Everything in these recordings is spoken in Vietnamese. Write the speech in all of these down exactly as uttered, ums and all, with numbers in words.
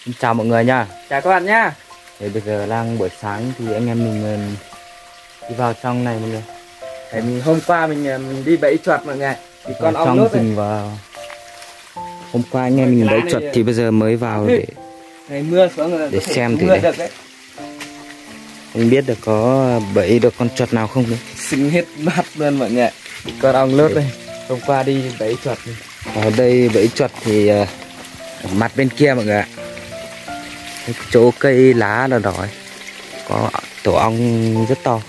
Xin chào mọi người nha. Chào các bạn nhá. Thì bây giờ đang buổi sáng thì anh em mình đi vào trong này mọi người. Tại mình hôm qua mình, mình đi bẫy chuột mọi người. Thì con ong trong lốt rừng vào. Hôm qua anh em mình bẫy chuột thì bây giờ mới vào để ngày mưa xuống rồi để xem thử mưa đấy. được đấy. Không biết được có bẫy được con chuột nào không đấy. Xinh hết mắt luôn mọi người. Con ong lốt đây. Hôm qua đi bẫy chuột. Ở đây bẫy chuột thì ở mặt bên kia mọi người ạ. Cái chỗ cây lá là đỏ ấy. Có tổ ong rất to.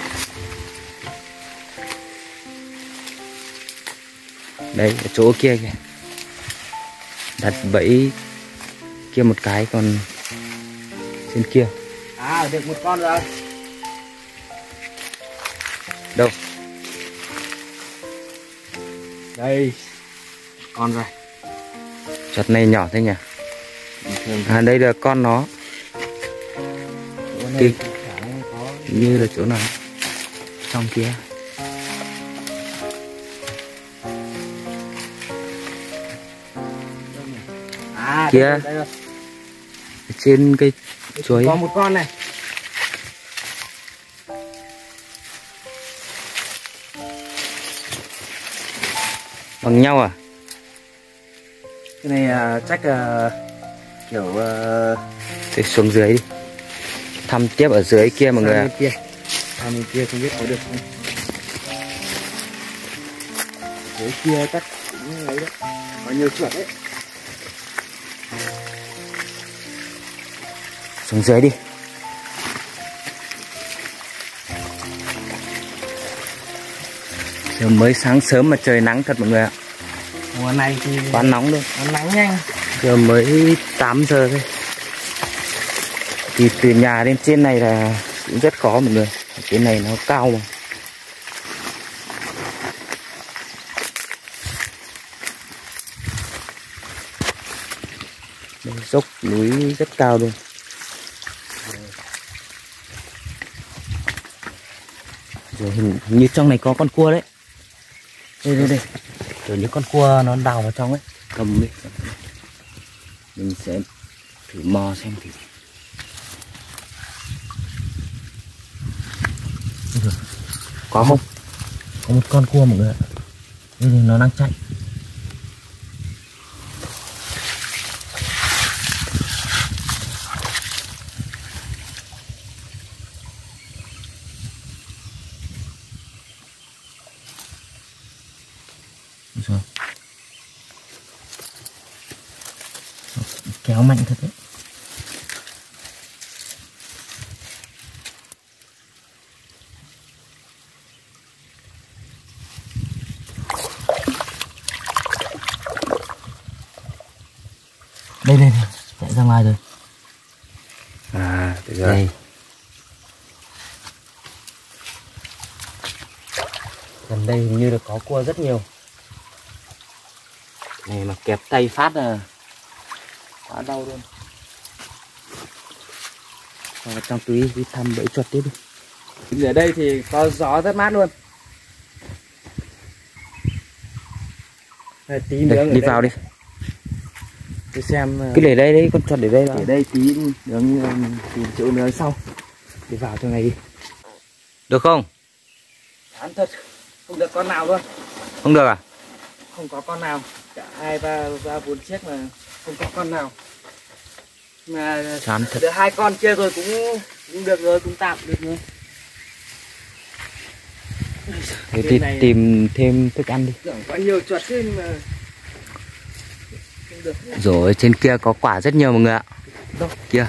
Đấy, ở chỗ kia kìa. Đặt bẫy kia một cái, còn trên kia. À, được một con rồi. Đâu? Đây. Con rồi. Chuột này nhỏ thế nhỉ? À, đây là con nó. Kia. Như là chỗ nào? Trong kia. À, kia. đây, đây rồi. Trên cây chuối. Có một con này. Bằng nhau à? Cái này uh, chắc uh, kiểu uh... Thì xuống dưới đi. Thăm tiếp ở dưới kia mọi người ạ. Kia. À, bên kia không biết có được không. Dưới kia chắc cũng lấy đấy. Có nhiều chuột đấy. Xuống dưới đi. Giờ mới sáng sớm mà trời nắng thật mọi người ạ. Mùa này thì quá nóng luôn. nó nắng nhanh. Giờ mới tám giờ thôi. Thì từ nhà lên trên này là cũng rất khó mọi người. Trên này nó cao mà. Đây, dốc núi rất cao luôn. Rồi hình như trong này có con cua đấy. Đây đây đây. Kiểu như con cua nó đào vào trong ấy. Cầm đi. Mình sẽ thử mò xem thử. Có không? Có một con cua mọi người ạ. Đây này, nó đang chạy. Rồi. Kéo mạnh thật đấy. Đây đây này, chạy ra ngoài rồi. À, đây. Gần đây hình như là có cua rất nhiều. Này mà kẹp tay phát là quá đau luôn. Vào trong túi đi thăm bẫy chuột tiếp đi. Ở đây thì có gió rất mát luôn. Đây, tí nữa đây, đi vào đi. Tôi xem cứ để đây đấy, con chuột để đây là. Để đây tí nướng tìm chỗ nướng sau. Đi vào trong này đi. Được không? Chán thật. Không được con nào luôn. Không được à? Không có con nào. Cả hai ba ba bốn chiếc mà không có con nào. Mà chán thật. Được hai con kia rồi cũng cũng được rồi, cũng tạm được rồi. Thế thì này... tìm thêm thức ăn đi. Tưởng có nhiều chuột thế mà không được. Rồi trên kia có quả rất nhiều mọi người ạ. Đâu? Kia.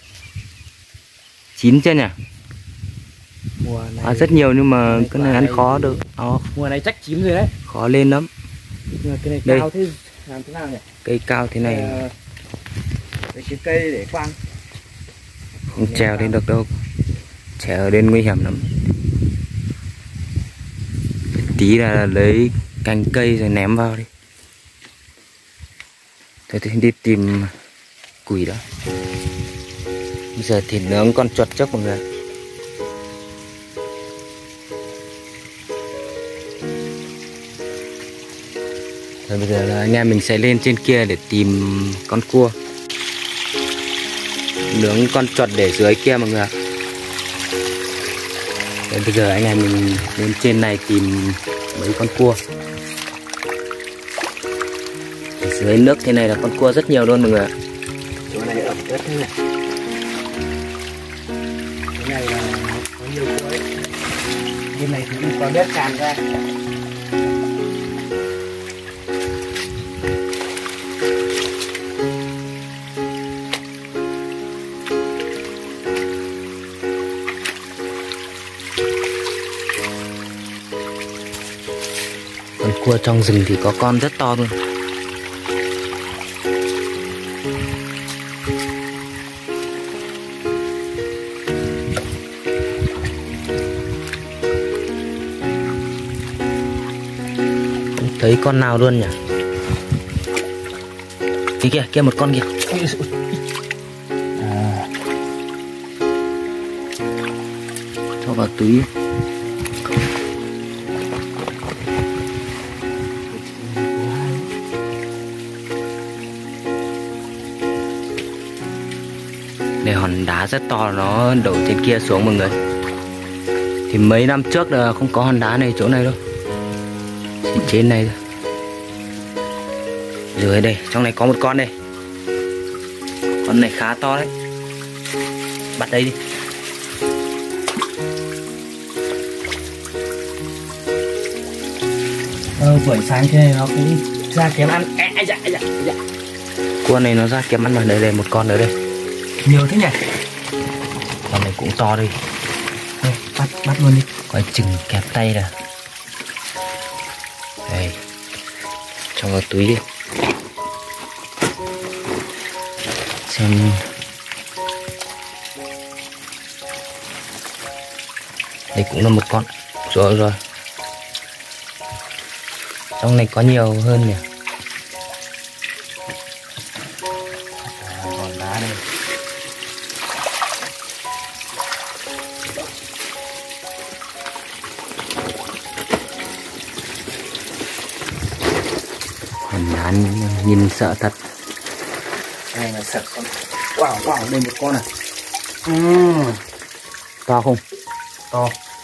Chín chưa nhỉ? Mùa này à, rất nhiều nhưng mà cái này ăn khó được. Đó. Mùa này chắc chín rồi đấy. Khó lên lắm. Nhưng mà cái này đây. Cao thế làm thế nào nhỉ? Cây cao thế này. À, cái cây để quăng. Không trèo lên được đâu. Trèo lên nguy hiểm lắm. Tí là lấy cành cây rồi ném vào đi. Thế thì đi tìm củi đó. Bây giờ thì nướng con chuột trước mọi người. Rồi bây giờ là anh em mình sẽ lên trên kia để tìm con cua. nướng con chuột để dưới kia mọi người ạ. Đấy, bây giờ anh em mình lên trên này tìm mấy con cua. Dưới nước thế này là con cua rất nhiều luôn mọi người ạ. Chỗ này ẩm ướt thế này. Cái này là có nhiều cua đấy. Bên này thì không có đất tràn ra. Con cua trong rừng thì có con rất to luôn. Không thấy con nào luôn nhỉ? Kìa kìa, kia một con kìa. À. Cho vào túi. Đây hòn đá rất to nó đổ trên kia xuống mọi người. Thì mấy năm trước là không có hòn đá này chỗ này đâu, chỉ trên này thôi. Rồi đây, trong này có một con đây. Con này khá to đấy. Bắt đây đi. Ờ, buổi sáng thế này nó cũng ra kiếm ăn. À, à, dạ, à, dạ, à, dạ. Cua này nó ra kiếm ăn rồi. Đây đây, một con nữa đây. Nhiều thế nhỉ? Con này cũng to đây. Đây, bắt, bắt luôn đi. Coi chừng kẹp tay nè. Đây, cho vào túi đi. Xem. Đây cũng là một con. Rồi rồi. Trong này có nhiều hơn nhỉ. À, còn đá đây. Hòn đá nhìn sợ thật. Đây là sợ con. Wow, wow, đây một con này. Uhm. To không? To.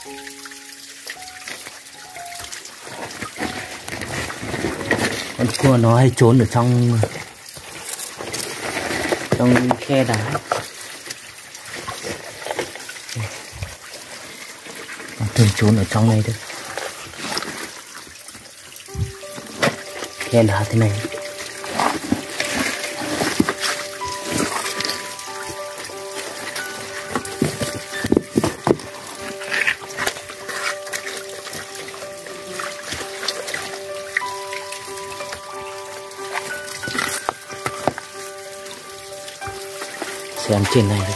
Con cua nó hay trốn ở trong trong khe đá. Nó thường trốn ở trong này thôi. Khe đá thế này. Xem trên này đây.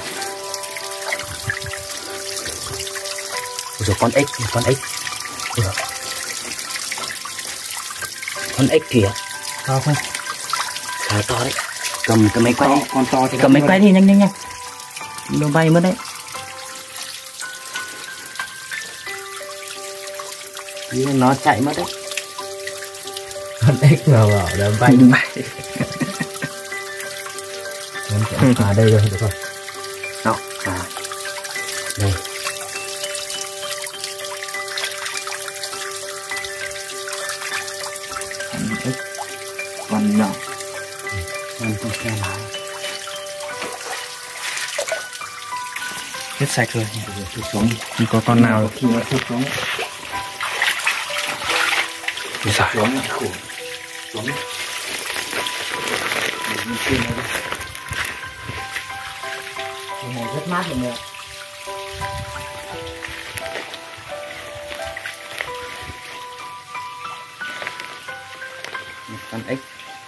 Rồi con ếch, con ếch. Được. Con ếch kìa. To không? Khá to đấy. Cầm cái máy quay. Con to thì cầm máy quay đi nhanh nhanh nhanh. Nó bay mất đấy. Nhưng nó chạy mất đấy. Con ếch vào bảo là bay bay. À đây rồi, được rồi. Đó, à. Đây. Con ếch. Con nhỏ. Con con khe lá. Hết sạch rồi. Thụt xuống đi. Không có con nào khi nó thụt xuống. Đi rồi. Xuống là khổ. Xuống. Mình trên này. Cái này rất mát mọi người ạ. Một con ếch.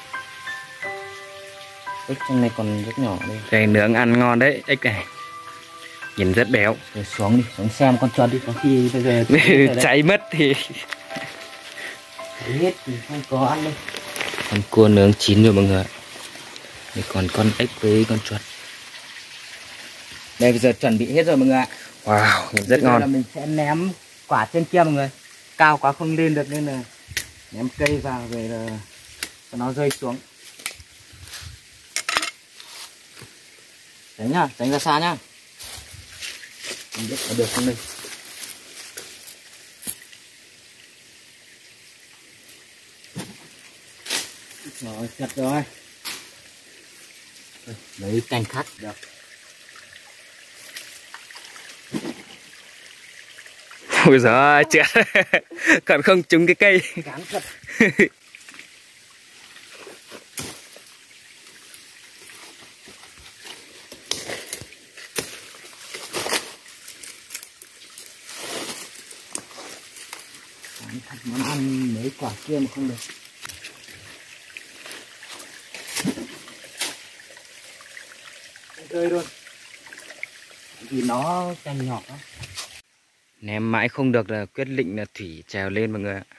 Ếch trong này còn rất nhỏ đây. Đây nướng ăn ngon đấy, ếch này. Nhìn rất béo. Rồi xuống đi, xuống xem con chuột đi, có khi bây giờ Cháy mất thì hết thì không có ăn đâu. Con cua nướng chín rồi mọi người. Đây còn con ếch với con chuột. Đây bây giờ chuẩn bị hết rồi mọi người ạ. wow, rất Bây ngon. giờ là mình sẽ ném quả trên kia mọi người. Cao quá không lên được nên là ném cây vào về là cho nó rơi xuống. Tránh nhá, tránh ra xa nhá. Không biết có được không đây. Rồi, chặt rồi. Lấy cành khác được. Ôi giời ơi, chết. Còn không trúng cái cây. Cán thật. Cán thật, món ăn mấy quả kia mà không được. Rơi luôn. Vì nó cành nhỏ lắm. Ném mãi không được là quyết định là Thủy trèo lên mọi người ạ.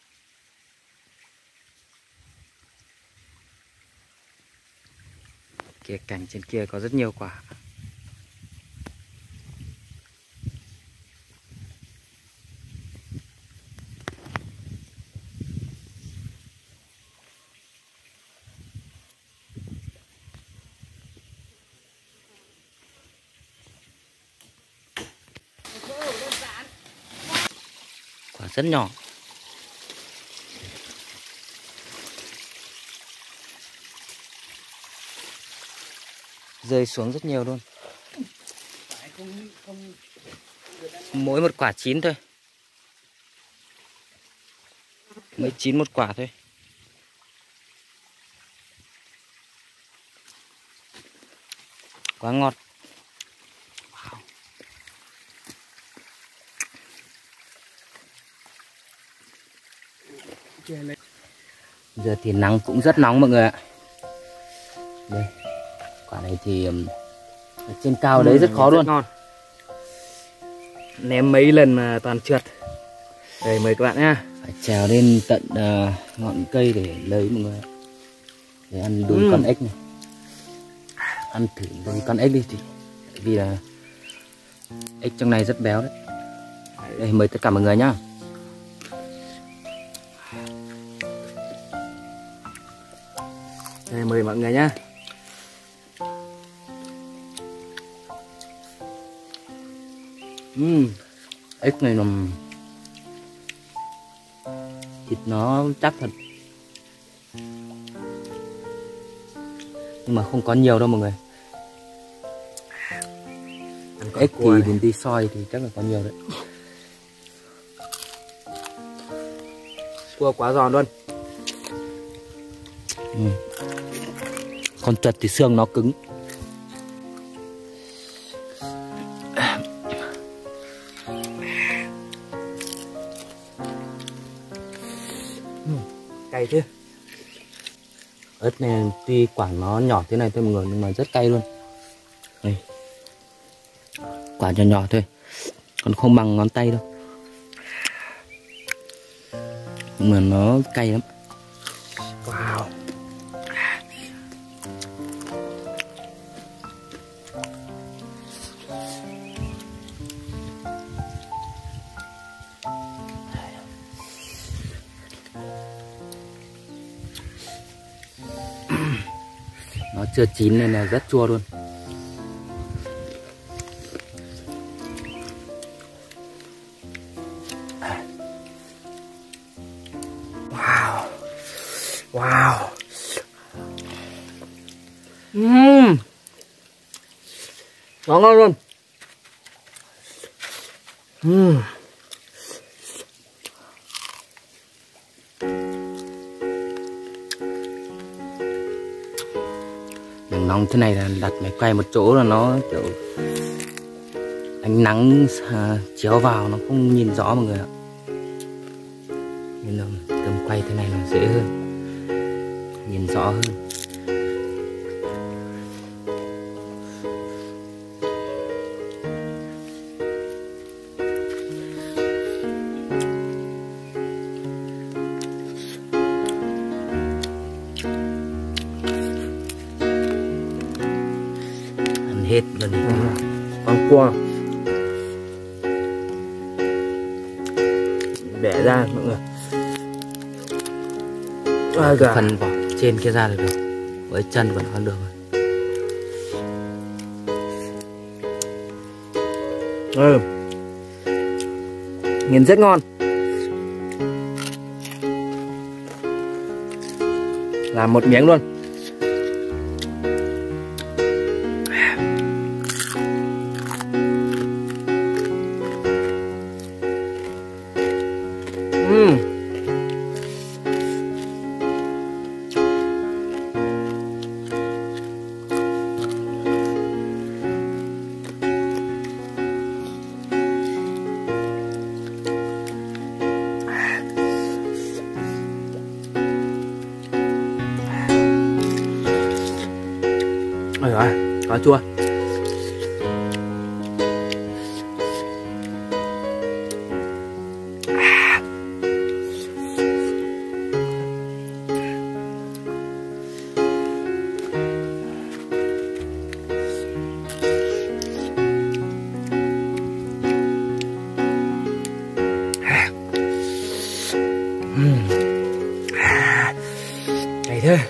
Kia cành trên kia có rất nhiều quả. Quả rất nhỏ. Rơi xuống rất nhiều luôn. Mỗi một quả chín thôi. Mới chín một quả thôi. Quá ngọt. Wow. Giờ thì nắng cũng rất nóng mọi người ạ. Đây, quả này thì um, ở trên cao đấy Ừ, rất khó rất luôn. ngon. Ném mấy lần mà toàn trượt. Đây mời các bạn nha. Phải trèo lên tận uh, ngọn cây để lấy mọi người ạ. Để ăn đùi Ừ. con ếch này. Ăn thử đùi con ếch đi thì tại vì là ếch trong này rất béo đấy. Đây mời tất cả mọi người nhá. Đây mời mọi người nhá. Uhm, ếch này nằm thịt nó chắc thật, nhưng mà không có nhiều đâu mọi người. Ếch thì đến đi soi thì chắc là có nhiều đấy. Cua quá giòn luôn. Ừ. Còn chật thì xương nó cứng. Cay chứ. Ớt này tuy quả nó nhỏ thế này thôi mọi người, nhưng mà rất cay luôn. Đây. Quả nhỏ nhỏ thôi, còn không bằng ngón tay đâu, nhưng mà nó cay lắm. Wow. Nó chưa chín nên là rất chua luôn. Wow. Wow. Uhm. Nó ngon luôn. Uhm. Đường nóng thế này là đặt máy quay một chỗ là nó kiểu ánh nắng à, chiếu vào nó không nhìn rõ mọi người ạ. Nên là cầm quay thế này nó dễ hơn, nhìn rõ hơn. Ăn hết lần này. Con cua bẻ ra mọi người. À, Cái phần vỏ trên kia ra là được, với chân vẫn ăn được rồi. Ừ, nhìn rất ngon. Làm một miếng luôn. Uhm. Ôi rồi, có chua. Này thôi.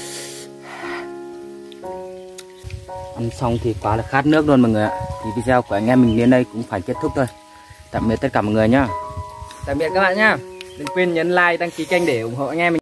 Ăn xong thì quá là khát nước luôn mọi người ạ. Thì video của anh em mình đến đây cũng phải kết thúc thôi. Tạm biệt tất cả mọi người nhá. Tạm biệt các bạn nhá. Đừng quên nhấn like, đăng ký kênh để ủng hộ anh em mình.